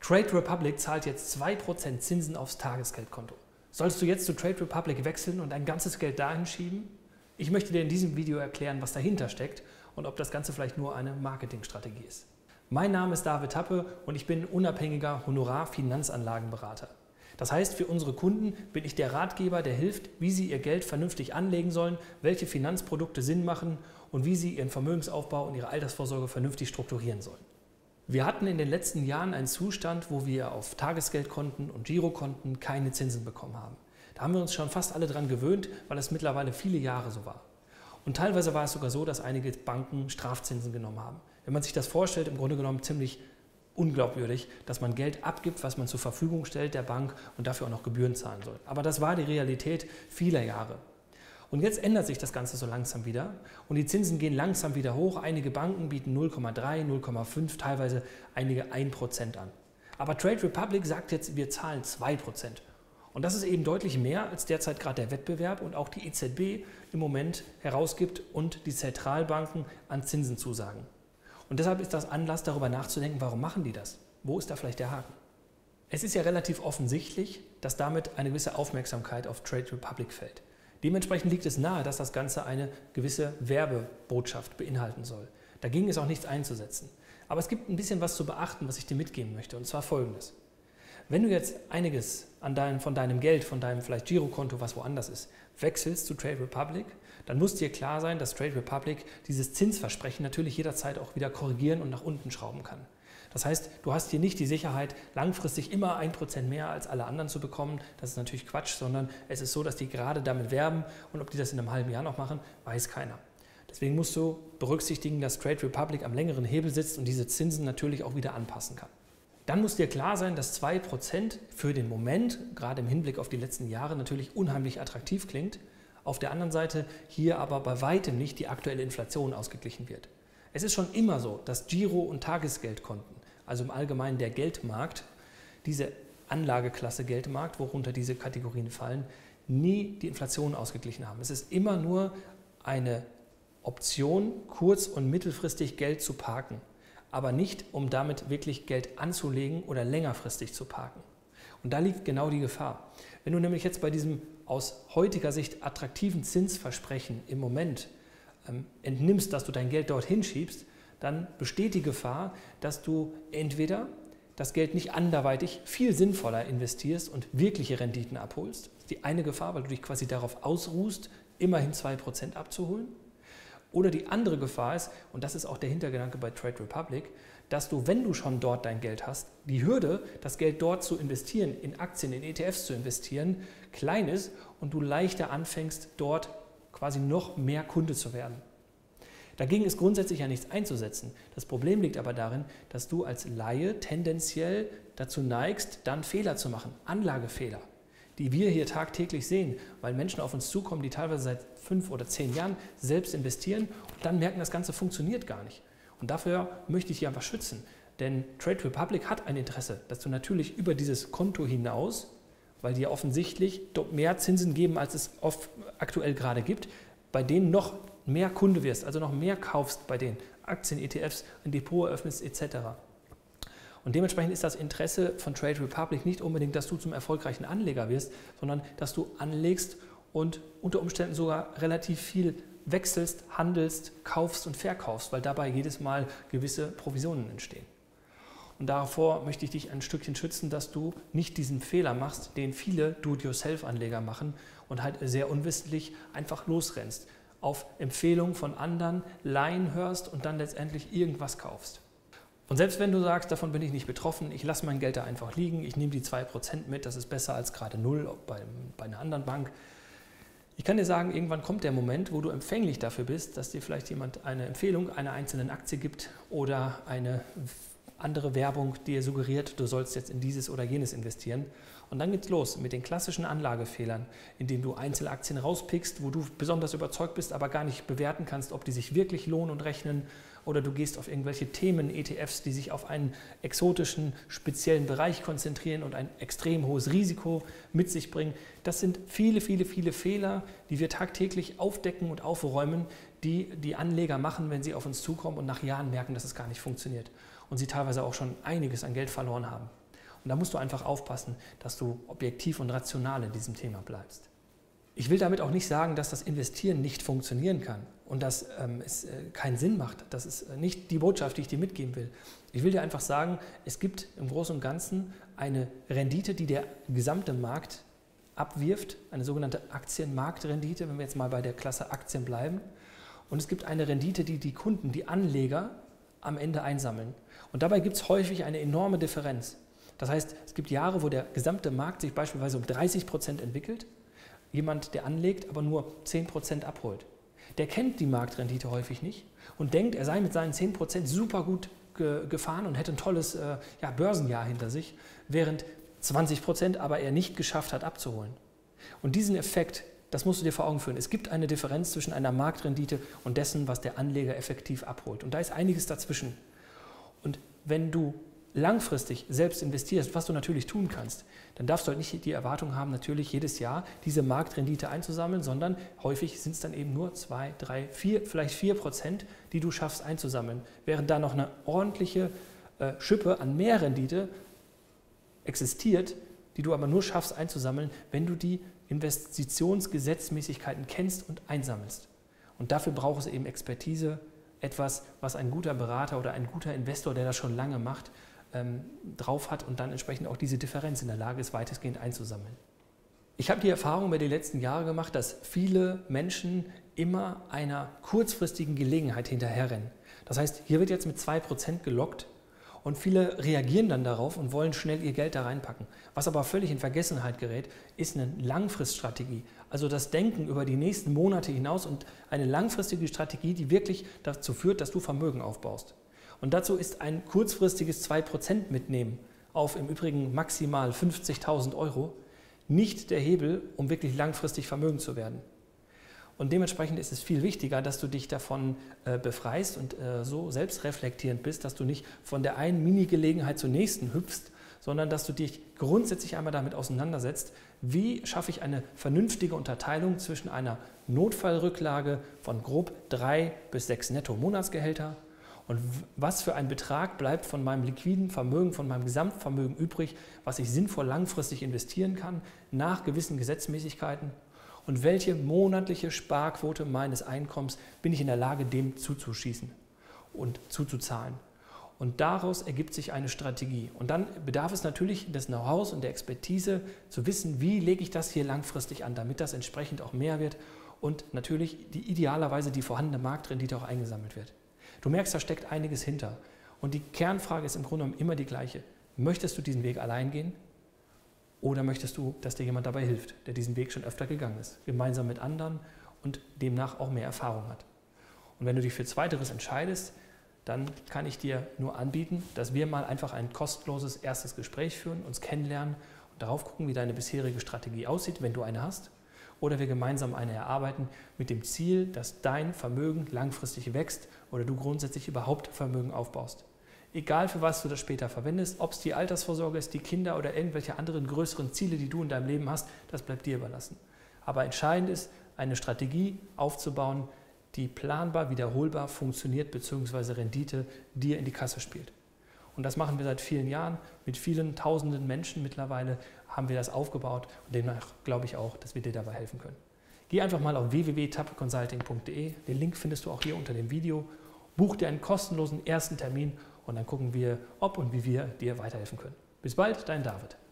Trade Republic zahlt jetzt 2% Zinsen aufs Tagesgeldkonto. Sollst du jetzt zu Trade Republic wechseln und dein ganzes Geld dahin schieben? Ich möchte dir in diesem Video erklären, was dahinter steckt und ob das Ganze vielleicht nur eine Marketingstrategie ist. Mein Name ist David Tappe und ich bin unabhängiger Honorar-Finanzanlagenberater. Das heißt, für unsere Kunden bin ich der Ratgeber, der hilft, wie sie ihr Geld vernünftig anlegen sollen, welche Finanzprodukte Sinn machen und wie sie ihren Vermögensaufbau und ihre Altersvorsorge vernünftig strukturieren sollen. Wir hatten in den letzten Jahren einen Zustand, wo wir auf Tagesgeldkonten und Girokonten keine Zinsen bekommen haben. Da haben wir uns schon fast alle dran gewöhnt, weil es mittlerweile viele Jahre so war. Und teilweise war es sogar so, dass einige Banken Strafzinsen genommen haben. Wenn man sich das vorstellt, im Grunde genommen ziemlich unglaubwürdig, dass man Geld abgibt, was man zur Verfügung stellt der Bank und dafür auch noch Gebühren zahlen soll. Aber das war die Realität vieler Jahre. Und jetzt ändert sich das Ganze so langsam wieder und die Zinsen gehen langsam wieder hoch. Einige Banken bieten 0,3, 0,5, teilweise einige 1% an. Aber Trade Republic sagt jetzt, wir zahlen 2%. Und das ist eben deutlich mehr, als derzeit gerade der Wettbewerb und auch die EZB im Moment herausgibt und die Zentralbanken an Zinsen zusagen. Und deshalb ist das Anlass, darüber nachzudenken, warum machen die das? Wo ist da vielleicht der Haken? Es ist ja relativ offensichtlich, dass damit eine gewisse Aufmerksamkeit auf Trade Republic fällt. Dementsprechend liegt es nahe, dass das Ganze eine gewisse Werbebotschaft beinhalten soll. Dagegen ist auch nichts einzusetzen. Aber es gibt ein bisschen was zu beachten, was ich dir mitgeben möchte, und zwar Folgendes. Wenn du jetzt einiges von deinem Geld, von deinem vielleicht Girokonto, was woanders ist, wechselst zu Trade Republic, dann muss dir klar sein, dass Trade Republic dieses Zinsversprechen natürlich jederzeit auch wieder korrigieren und nach unten schrauben kann. Das heißt, du hast hier nicht die Sicherheit, langfristig immer 1% mehr als alle anderen zu bekommen. Das ist natürlich Quatsch, sondern es ist so, dass die gerade damit werben und ob die das in einem halben Jahr noch machen, weiß keiner. Deswegen musst du berücksichtigen, dass Trade Republic am längeren Hebel sitzt und diese Zinsen natürlich auch wieder anpassen kann. Dann muss dir klar sein, dass 2% für den Moment, gerade im Hinblick auf die letzten Jahre, natürlich unheimlich attraktiv klingt. Auf der anderen Seite hier aber bei weitem nicht die aktuelle Inflation ausgeglichen wird. Es ist schon immer so, dass Giro- und Tagesgeldkonten, also im Allgemeinen der Geldmarkt, diese Anlageklasse Geldmarkt, worunter diese Kategorien fallen, nie die Inflation ausgeglichen haben. Es ist immer nur eine Option, kurz- und mittelfristig Geld zu parken, aber nicht, um damit wirklich Geld anzulegen oder längerfristig zu parken. Und da liegt genau die Gefahr. Wenn du nämlich jetzt bei diesem aus heutiger Sicht attraktiven Zinsversprechen im Moment entnimmst, dass du dein Geld dorthin schiebst, dann besteht die Gefahr, dass du entweder das Geld nicht anderweitig viel sinnvoller investierst und wirkliche Renditen abholst. Das ist die eine Gefahr, weil du dich quasi darauf ausruhst, immerhin 2% abzuholen. Oder die andere Gefahr ist, und das ist auch der Hintergedanke bei Trade Republic, dass du, wenn du schon dort dein Geld hast, die Hürde, das Geld dort zu investieren, in Aktien, in ETFs zu investieren, klein ist und du leichter anfängst, dort quasi noch mehr Kunde zu werden. Dagegen ist grundsätzlich ja nichts einzusetzen. Das Problem liegt aber darin, dass du als Laie tendenziell dazu neigst, dann Fehler zu machen, Anlagefehler, die wir hier tagtäglich sehen, weil Menschen auf uns zukommen, die teilweise seit 5 oder 10 Jahren selbst investieren und dann merken, das Ganze funktioniert gar nicht. Und dafür möchte ich dich einfach schützen, denn Trade Republic hat ein Interesse, dass du natürlich über dieses Konto hinaus, weil die ja offensichtlich mehr Zinsen geben, als es aktuell gerade gibt, bei denen noch mehr Kunde wirst, also noch mehr kaufst bei den Aktien, ETFs, ein Depot eröffnest etc. Und dementsprechend ist das Interesse von Trade Republic nicht unbedingt, dass du zum erfolgreichen Anleger wirst, sondern dass du anlegst und unter Umständen sogar relativ viel wechselst, handelst, kaufst und verkaufst, weil dabei jedes Mal gewisse Provisionen entstehen. Und davor möchte ich dich ein Stückchen schützen, dass du nicht diesen Fehler machst, den viele Do-it-yourself-Anleger machen und halt sehr unwissentlich einfach losrennst, auf Empfehlungen von anderen Laien hörst und dann letztendlich irgendwas kaufst. Und selbst wenn du sagst, davon bin ich nicht betroffen, ich lasse mein Geld da einfach liegen, ich nehme die 2% mit, das ist besser als gerade 0 bei einer anderen Bank. Ich kann dir sagen, irgendwann kommt der Moment, wo du empfänglich dafür bist, dass dir vielleicht jemand eine Empfehlung einer einzelnen Aktie gibt oder eine andere Werbung dir suggeriert, du sollst jetzt in dieses oder jenes investieren. Und dann geht's los mit den klassischen Anlagefehlern, indem du Einzelaktien rauspickst, wo du besonders überzeugt bist, aber gar nicht bewerten kannst, ob die sich wirklich lohnen und rechnen. Oder du gehst auf irgendwelche Themen, ETFs, die sich auf einen exotischen, speziellen Bereich konzentrieren und ein extrem hohes Risiko mit sich bringen. Das sind viele, viele, viele Fehler, die wir tagtäglich aufdecken und aufräumen, die die Anleger machen, wenn sie auf uns zukommen und nach Jahren merken, dass es gar nicht funktioniert. Und sie teilweise auch schon einiges an Geld verloren haben. Und da musst du einfach aufpassen, dass du objektiv und rational in diesem Thema bleibst. Ich will damit auch nicht sagen, dass das Investieren nicht funktionieren kann und dass es keinen Sinn macht. Das ist nicht die Botschaft, die ich dir mitgeben will. Ich will dir einfach sagen, es gibt im Großen und Ganzen eine Rendite, die der gesamte Markt abwirft, eine sogenannte Aktienmarktrendite, wenn wir jetzt mal bei der Klasse Aktien bleiben. Und es gibt eine Rendite, die die Kunden, die Anleger am Ende einsammeln. Und dabei gibt es häufig eine enorme Differenz. Das heißt, es gibt Jahre, wo der gesamte Markt sich beispielsweise um 30% entwickelt, jemand, der anlegt, aber nur 10% abholt. Der kennt die Marktrendite häufig nicht und denkt, er sei mit seinen 10% super gut gefahren und hätte ein tolles Börsenjahr hinter sich, während 20% aber er nicht geschafft hat abzuholen. Und diesen Effekt, das musst du dir vor Augen führen. Es gibt eine Differenz zwischen einer Marktrendite und dessen, was der Anleger effektiv abholt. Und da ist einiges dazwischen. Und wenn du langfristig selbst investierst, was du natürlich tun kannst, dann darfst du halt nicht die Erwartung haben, natürlich jedes Jahr diese Marktrendite einzusammeln, sondern häufig sind es dann eben nur 2, 3, 4, vielleicht 4%, die du schaffst einzusammeln, während da noch eine ordentliche Schippe an mehr Rendite existiert, die du aber nur schaffst einzusammeln, wenn du die Investitionsgesetzmäßigkeiten kennst und einsammelst. Und dafür braucht es eben Expertise, etwas, was ein guter Berater oder ein guter Investor, der das schon lange macht, drauf hat und dann entsprechend auch diese Differenz in der Lage ist, weitestgehend einzusammeln. Ich habe die Erfahrung über die letzten Jahre gemacht, dass viele Menschen immer einer kurzfristigen Gelegenheit hinterherrennen. Das heißt, hier wird jetzt mit 2% gelockt und viele reagieren dann darauf und wollen schnell ihr Geld da reinpacken. Was aber völlig in Vergessenheit gerät, ist eine Langfriststrategie. Also das Denken über die nächsten Monate hinaus und eine langfristige Strategie, die wirklich dazu führt, dass du Vermögen aufbaust. Und dazu ist ein kurzfristiges 2% mitnehmen auf im Übrigen maximal 50.000 € nicht der Hebel, um wirklich langfristig Vermögen zu werden. Und dementsprechend ist es viel wichtiger, dass du dich davon befreist und so selbstreflektierend bist, dass du nicht von der einen Mini-Gelegenheit zur nächsten hüpfst, sondern dass du dich grundsätzlich einmal damit auseinandersetzt, wie schaffe ich eine vernünftige Unterteilung zwischen einer Notfallrücklage von grob 3 bis 6 Netto-Monatsgehälter und was für ein Betrag bleibt von meinem liquiden Vermögen, von meinem Gesamtvermögen übrig, was ich sinnvoll langfristig investieren kann, nach gewissen Gesetzmäßigkeiten. Und welche monatliche Sparquote meines Einkommens bin ich in der Lage, dem zuzuschießen und zuzuzahlen. Und daraus ergibt sich eine Strategie. Und dann bedarf es natürlich des Know-hows und der Expertise, zu wissen, wie lege ich das hier langfristig an, damit das entsprechend auch mehr wird und natürlich idealerweise die vorhandene Marktrendite auch eingesammelt wird. Du merkst, da steckt einiges hinter. Und die Kernfrage ist im Grunde genommen immer die gleiche. Möchtest du diesen Weg allein gehen? Oder möchtest du, dass dir jemand dabei hilft, der diesen Weg schon öfter gegangen ist, gemeinsam mit anderen und demnach auch mehr Erfahrung hat? Und wenn du dich für Zweiteres entscheidest, dann kann ich dir nur anbieten, dass wir mal einfach ein kostenloses erstes Gespräch führen, uns kennenlernen und darauf gucken, wie deine bisherige Strategie aussieht, wenn du eine hast. Oder wir gemeinsam eine erarbeiten mit dem Ziel, dass dein Vermögen langfristig wächst oder du grundsätzlich überhaupt Vermögen aufbaust. Egal für was du das später verwendest, ob es die Altersvorsorge ist, die Kinder oder irgendwelche anderen größeren Ziele, die du in deinem Leben hast, das bleibt dir überlassen. Aber entscheidend ist, eine Strategie aufzubauen, die planbar, wiederholbar funktioniert bzw. Rendite dir in die Kasse spielt. Und das machen wir seit vielen Jahren. Mit vielen tausenden Menschen mittlerweile haben wir das aufgebaut und demnach glaube ich auch, dass wir dir dabei helfen können. Geh einfach mal auf www.tappeconsulting.de, den Link findest du auch hier unter dem Video, buch dir einen kostenlosen ersten Termin und dann gucken wir, ob und wie wir dir weiterhelfen können. Bis bald, dein David.